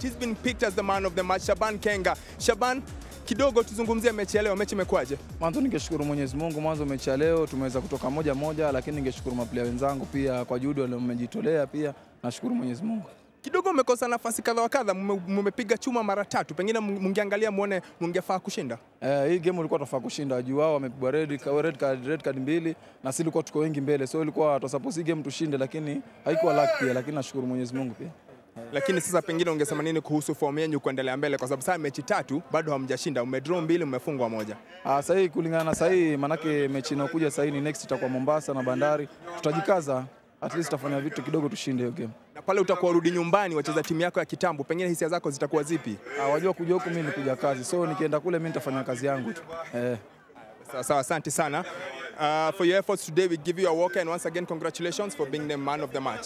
match. He's been picked as the man of the match, Shaban Kenga. Shaban, kidogo tuzungumzie mechi ya leo. Mechi imekwaje? Mwanzo ningeshukuru Mwenyezi Mungu, mwanzo mechi ya leo tumeweza kutoka moja, lakini ningeshukuru maplayer wenzangu pia kwa juhudi waliojitolea pia. Nashukuru Mwenyezi Mungu. Kidogo umekosa nafasi kadha wa kadha, mmepiga chuma mara 3. Pengine mungeangalia muone mungefaa kushinda. Hii game ilikuwa tunafaa kushinda. Juu wao wamepigwa red card 2 na sisi tulikuwa tuko wengi mbele. So ilikuwa tutasuppose game tushinde, lakini haikuwa luck pia, lakini nashukuru Mwenyezi Mungu pia. Lakini sasa pengine ungesema nini kuhusu form yenu kuendelea mbele, kwa sababu sasa mechi 3 bado hamjashinda, umedraw 2 mmefungwa 1. Sasa hii kulingana na sasa hii, manake mechi inayokuja sasa hii ni next itakuwa Mombasa na Bandari. Tutajikaza, at least tutafanya vitu kidogo tushinde hiyo game. Na pale utakuwa rudi nyumbani wacheza timu yako ya kitambo, pengine hisia zako zitakuwa zipi? Wajua kuja huku mimi ni kuja kazi. So nikienda kule mimi nitafanya kazi yangu tu. Sawa, asante sana. For your efforts today, we give you a walk, and once again congratulations for being the man of the match.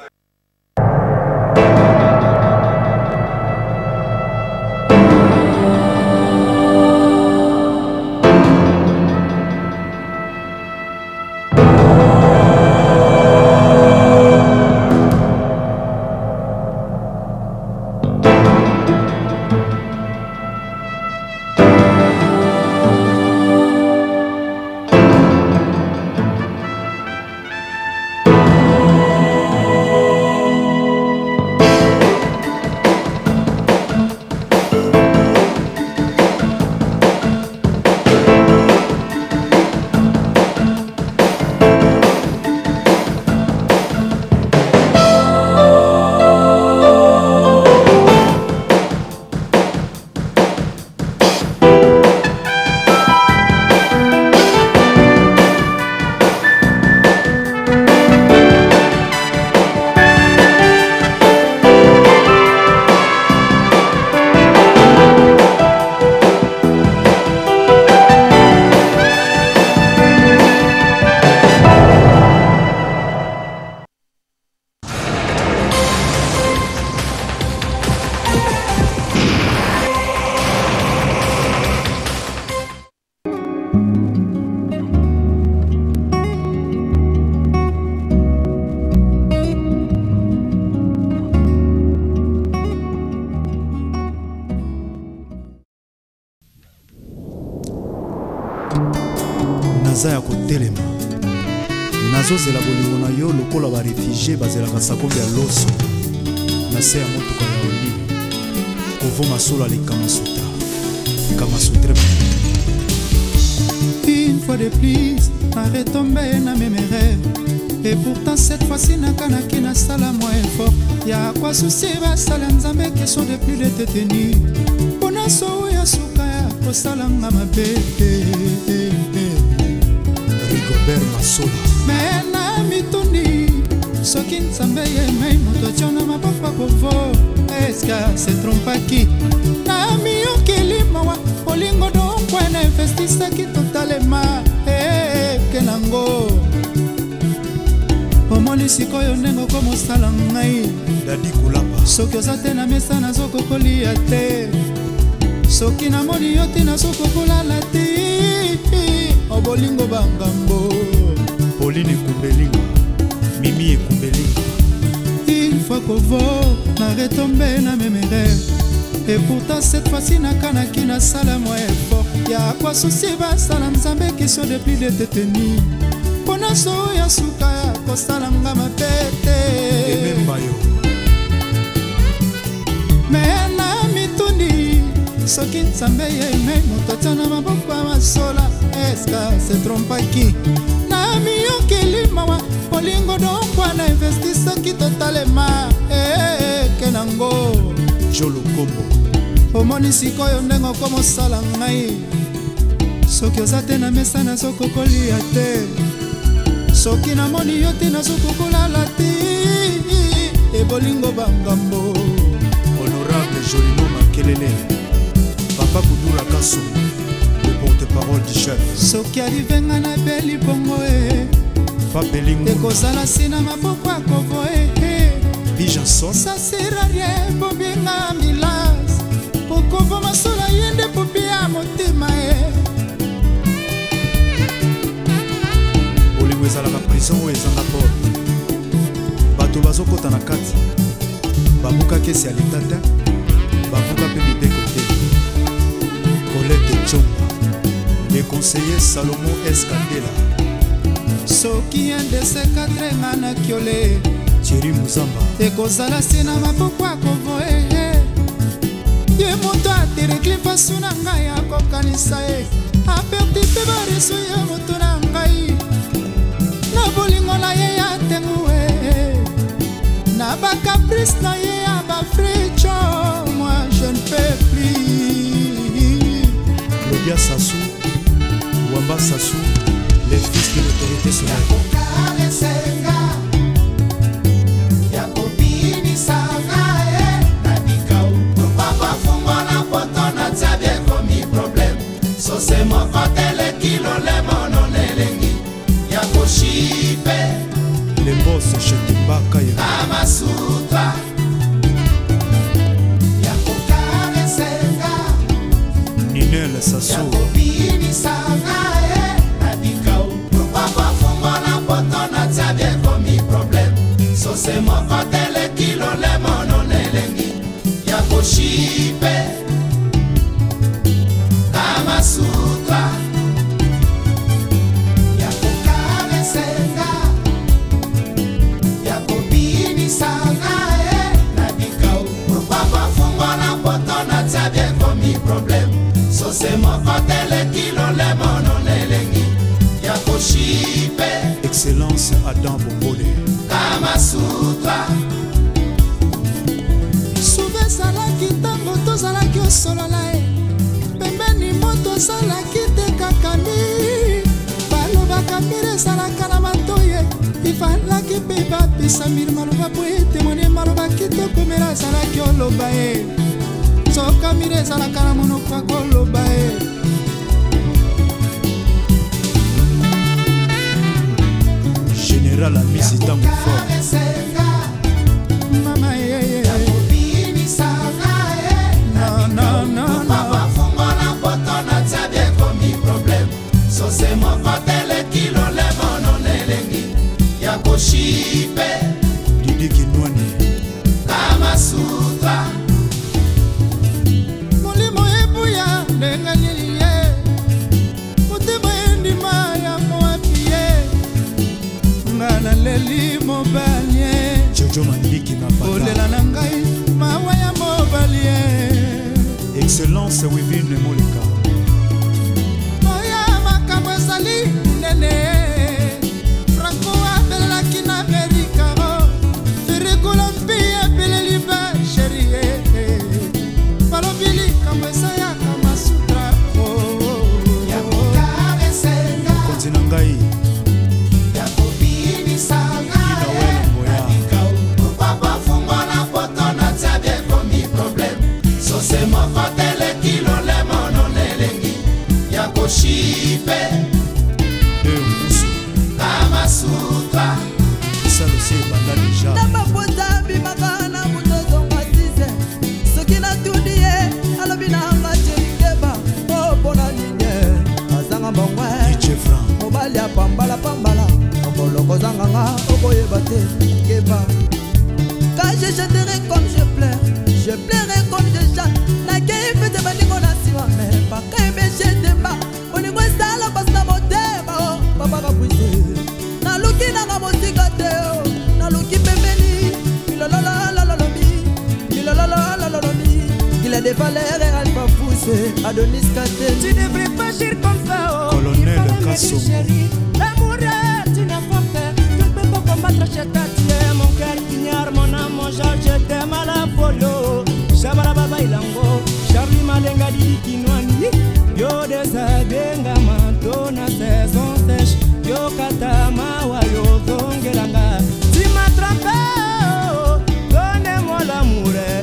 Nazaya kotelema nazozela bolingo na yo lokola ba réfugié bazelaka sakombe ya loso na se ya motuka ya oli kovoma solo ale Kamasutra. Une fois de plus arrête tomber na mes rêves, et pourtant cette fois-ci nakanaki na sala moins fort. Ya kwa souci basala nzambe question de plus de te tenir pona so ya suka ya kosalanga mabe. Rigobert Masola Mena mituni soki nzambe yemei moto tiona mapapa kovo eska se trompaki na miyokeli mawa olingo donkwe na investisaki totalema kenango omoni sikoyo ndenge okomosala ngai dadi kulapa soki oza te na mesa nazokokolia te soki namoni yo te nazokokolala te obolingo bangambo Pauline Kumbelinga Mimi Kumbelinga. Une fois qu'on va na retomber na mes rêves, et pourtant cette fois-ci nakanaki na sala moins fort. Ya kwa souci basala nzambe question de plus de te tenir pona so ya suka ya kosalanga mapete emembayo mena mituni soki nzambe yemei moto tiana maboko ya masola eska se trompaki na miyokeli mawa olingo donkwa na investisaki totalema kenango Jolo Kombo omoni sikoyo ndenge okomosala ngai soki oza te na mesa nazokokolia te soki namoni yo te nazokokolala te ebolingo bangambo Honorable Jolino Makelele Papa Kudura Kasso, le porte-parole du chef. Soki alivenga na beli bongo Fabelingo ekozala sina mapoko akovo Bijanson ça sert à rien bobinga milas pokovo masola yende popi ya motema olingo ezalaka prison oyo ezanga porte bato bazokota na kati babuka kesi ya litata Lavuka pe Bibécoté, Colette Tchomba, le conseiller Salomon Escandela, soki ndese 4 nga na kiole Thierry Muzamba, ekozala se na maboko akovoe ye moto aterekli pasu na ngai akokanisa ye aperdi mpe bareso ya moto na ngai na bolingo na ye ya ntengu na bacaprise na ye ya bafricho. Moi je ne peux plus. Claudia Sassou, Wamba Sassou, les fils de l'autorité solaire. C'est mon fatele kilo le mono nelengi ya koshipe les boss chez Timbaka Amasutra ya kokare senga Ninel Sassou ya kobini sanga na dikau papa fungo na poto na tabie komi problème so c'est mon fatele kilo le mono nelengi ya koshipe Amasutra ya kokare senga ya kobini sanga na dikau papa fungo na poto na tabie komi problème so c'est mon fatele kilo le mono nelengi ya koshipe Excellence Adam Bombole Amasutra sube ezalaki ntango tozalaki osolola ye pembeni moto ozalaki te kakami balobaka mbiri ezalaka na matoye ifalaki mpe bapesamiri maloba po etemone maloba kitoko mbiri azalaki oloba ye soka mbiri ezalaka na monoko akoloba ye Général Amisi Tango Fort mama yeye c'est mon fatele kilo le mono nelengi ya koshipe Didi Kinwani Amasutra molimo ebuya ndenga lilie motema endima ya moapie ngana leli mobalie Jojo Mandiki Mapata olela na ngai mawa ya mobalie Excellence Wivine Moleka oya makambo ezali nene franco abelelaki na amerikaro ferikola mpi abeleli basherie balobi likambo ezayaka masutra ya kokare senga Konzi na ngai ya kobini sanga Moya papa fungo na poto na tabie komi problème so c'est mon fatele kilo le mono nelengi ya koshipe Moussou Amasutra Salosi Banda déjà Nabapota bimaka na mutozonga size soki natuni ye alobi nanga jerikeba opona ninye azanga mbongwe DJ Franc mobali apambala okoloko zanganga okoyeba te keba quand je chanterai comme je pleurai comme je chante nakei fete baningo na nsima me bakaibe shetemba boningo esala pasi na motema babaka bwise naluki nanga mosika te naluki pembeni milololololobi il a des valeurs alpha pousse Adonis Kate Tu devrais pas agir comme ça, oh. Colonel Il faut Kassomo. chérie. L'amour est une forte. Tu ne peux pas combattre, je t'attire. Mon cœur ignore, mon âme, mon genre, je t'aime à la folio. Shabala baba ilango, Charlie Malenga Didi Kinwani. Yo desabenga manto na saison sèche. Yo katama wa yo zongelanga. Tu m'as trompé, oh. Donnez-moi l'amour.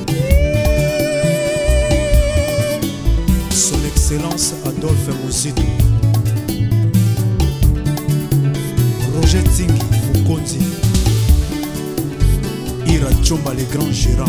Son Excellence Adolphe Mozito Roger Tingi Mukonzi Ira Tchomba les grands gérants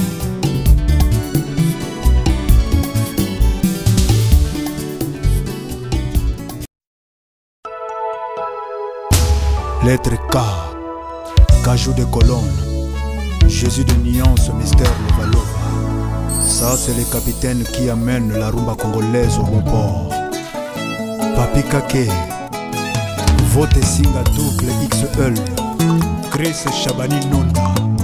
Lettre K Cajou de colonne Jésus de nuance Mystère Levalova Ça, c'est le capitaine qui amène la rumba congolaise au bon port. Papi Kake, vote singa double XL, Chris Chabani Nonda.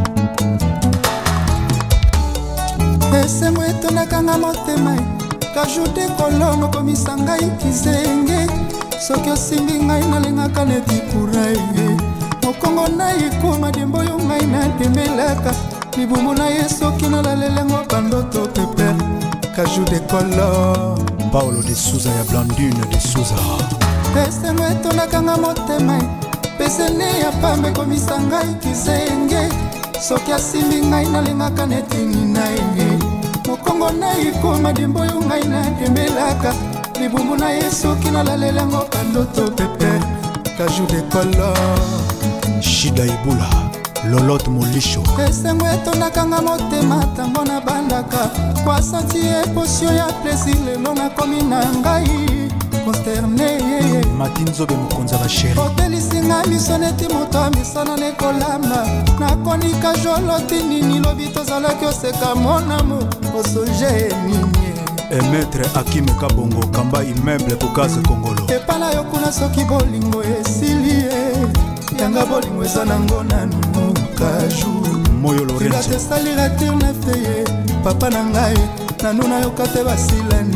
esengo etonakanga motema kajute kolongo komisa ngai kizenge soki osimbi ngai nalingaka neti kurai mokongo na ekoma dembo oyo ngai natemelaka libumu na ye soki nalalelengo bandoto pepe kaju de kolo Paulo de Souza ya Blandine de Souza. esengo etonakanga motema pesene ya pambe komisa ngai kizenge soki asimbi ngai nalingaka netini na ye mokongo na ekoma dembo oyo ngai natemelaka libumbu na ye soki nalalelengo bandoto pepe kaju de kolo Shida Ibula, Lolotte Molisho. esengo etonakanga motema ntango na bandaka kwasanti eposio ya plaisir lelo nakomi na ngai consterne Matinzobe Mokonza Basheri. otelisinga miso neti moto amisana nekolamba nakonika joloti nini lobi tozalaki oseka monamo osonge nini Maître Hakim Kabongo Kamba immeuble Kokase Kongolo. epala yo kuna soki bolingo esili ye yanga bolingo eza nango nanu kaju Moyo Lorenzo. esalira tir na feye papa na ngai nanu nayoka te basilani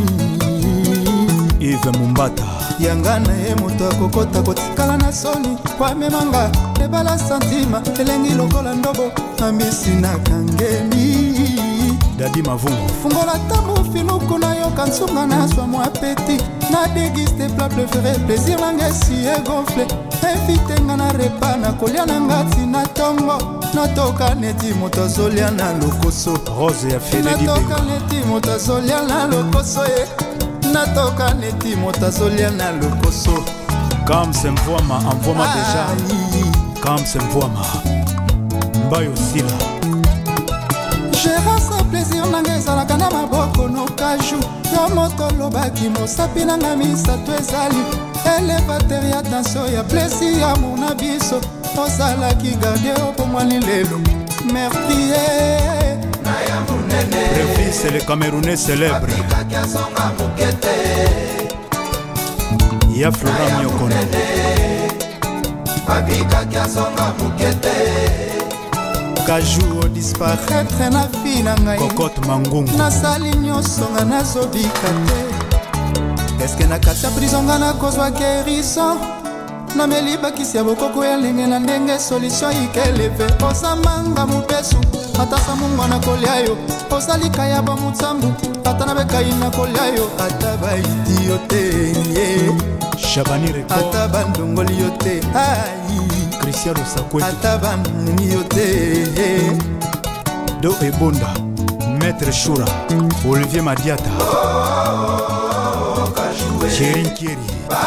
Yves Mumbata. yanga na ye moto akokota kotikala na soni kwamemanga ebala santima elengi lokola ndobo na misi na kangeli Dadi Mavungu. fungola tamu finuku nayoka nsunga na swa mwa peti na dégiste plat préféré plaisir nanga esi egonfle invite nga na repa na kolia na ngati na tongo natoka neti moto azolia na lokoso Rose ya Fedeli natoka Benga. neti moto azolia na lokoso ye natoka neti moto azolia na lokoso Kam Semvoama, envoie-moi déjà. Kam Semvoama. Mbayo Sila. gérance plaisir nanga ezalaka na maboko nokaju yo moto olobaki mosapi nanga misato ezali elevater ya tension ya plaisir ya mona biso ozalaki gardie opomwani lelo meurtrier Prévis, c'est le Camerounais célèbre. Ya Florent Miokono. Kaju disparaître na fi na ngai Cocotte Mangungu. nasali nyonso nga nazobika te eske na kati ya prison nga nakozwa guérison nameli bakisi ya bokoko ya ndenge na ndenge solution ikeleve ozamanga mopesu ata sa mungwa na kolia yo ozalika ya bamutsambu ata na bekai na kolia yo ata baiti yo te Chabani Record. ata bandongoli yo te ai Cristiano Sakwe. ata banungi yo te Do Ebonda. Maître Shura. Olivier Madiata. Chérin Kieri.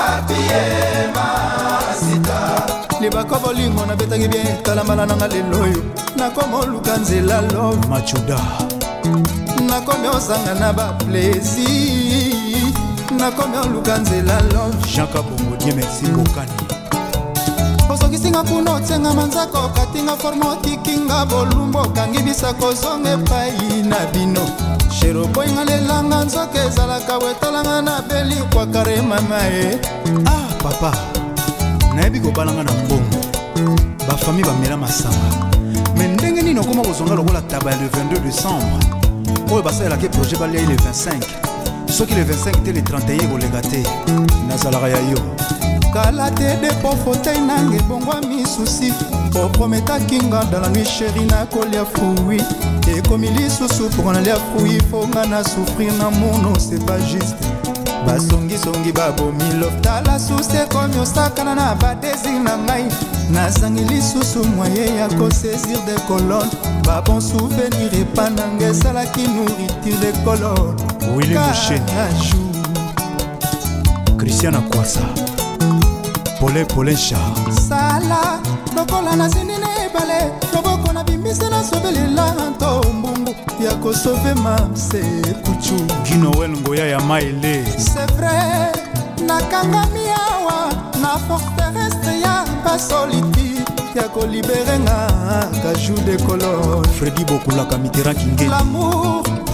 libaka bolingo nabetaki bien talambala nanga lelo oyo nakomi oluka nzela love Machuda. nakomi ozanga na baplaisir nakomi oluka nzela love Jean Kabongo. Dieu merci Bokani. osokisinga kuna otsenga manzaka okatinga forme otikinga bolumbu okangi bisa kozonga epai na bino shero boyinga lelanga nzoka ezalaka wetalanga na belikwakare mama e Ah papa. Nayebi kobalanga na mbongo. Bafamille bamela masanga. Mais ndenge nini okoma kozonga lokola taba le 22 décembre. Oyo basalelaki projet balia le 25. Soki le 25 te le 31 kolenga te. Nazalaka ya yo. kala te depo fotei nanga ebongwa misusi oprometaki nga dans la nuit sheri nakolia fui ekomi lisusu mpo nalia fui fo nga na souffrir na mono c'est pas juste basongisongi babomi lofta susi ekomi osakana na badésir na ngai nazangi lisusu moye ya kosaisir de colonne babon souvenir epa nanga esalaki nourriture de colonne Willy Moucheni. Christian Akwasa. Paulin Cha. sala lokola nazindi na ebale loboko na bimbisi nasobelela nto mbungu ya kosove mamse kuchu Ginoel Ngoya ya Maele. c'est vrai nakangami awa na forteresse ya basolitude ya kolibere nga kaju de colore Freddy Bokulaka Mitterrand Kingé. l'amour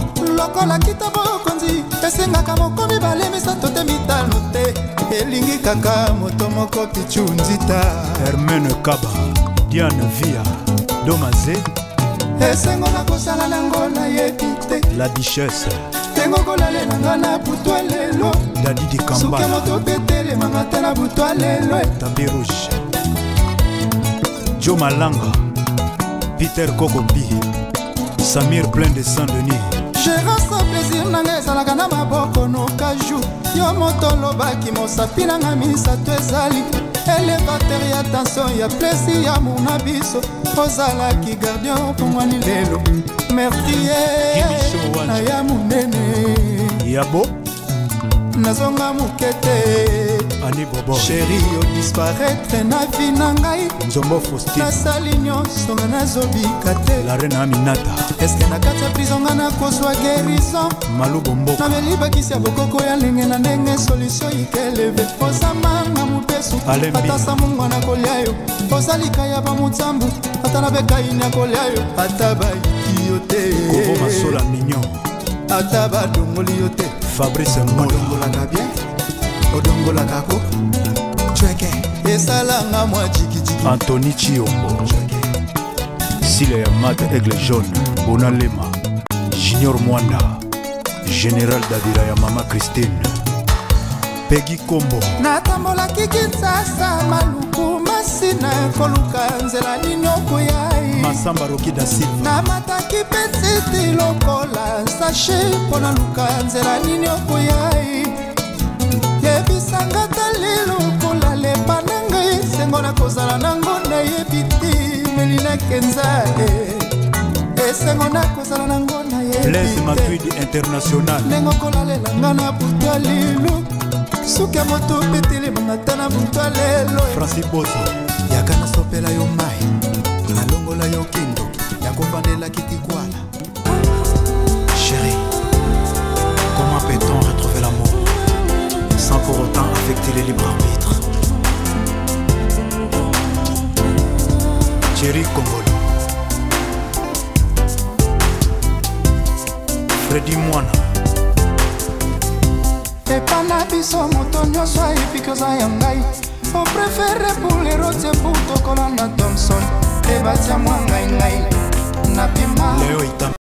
lokola kita bokonzi esengaka mokomi balemisa tote mitano te elingi kaka moto moko pichunzita Hermene Kaba Diane Via Domaze esengo na kosala nango nayebi te La Duchesse tengo kolalela nga na butwa lelo Dadidi suke Kambala moto betelemanga te na butwa lelo Tapis Rouge Joe Malanga Peter Kokopi Samir plein de Saint-Denis gérant sans plaisir nanga ezalaka na maboko nokaju yo moto lobaki mosapi nanga misato ezali elevateur ya tension ya plesi ya muna biso ozalaki gardien opongwani lelo meurtrier na ya monene Yabo nazonga moke te Ani Bobo sheri yo disparaître na vi na ngai Nzombo Faustine nasali nyonso nga nazobika te La Reine Aminata eske na kati ya prison nga nakozwa guérison Malou Bombo nameli bakisi ya bokoko ya ndenge na ndenge solution ikeleve ozamanga mopesu ata samungo na kolia yo ozalika ya bamotsambu ata na bekaini ya kolia yo ata baiki yo te Kovo Masola Mignon ata badongoli yo te Fabrice Mola odongolaka bien odongolaka ko chweke esalanga mwa jikijiki Anthony Chiombo Sile ya Mat Aigle Jaune Bona Lema Junior Mwanda Général Davira ya Mama Christine Peggy Kombo natambolaki kinsasa maluku masina koluka nzela nini okoyai Masamba Roki da Silva namataki petsiti lokola sashe mpo naluka nzela nini okoyai yebisanga tali lokola lepa na ngai sengo na kozala nango nayebi ti melina kenza esengo na kozala nango Blaise nayebi Matuidi International ndenge okolalelanga na butwa lilu suki ya moto betelemanga ta na butwa lelo Francis Bozo yaka nasopela yo mai nalongola yo kindoki ya kovandela kitikwala Chérie, comment peut-on retrouver l'amour sans pour autant affecter le libre arbitre? Thierry Kongolo Freddy Mwana epana biso moto nyonso ayebiki oza ya ngai oprefere pulerotie mbutokola na Thomson ebatia mwa ngai na pima Leo Itam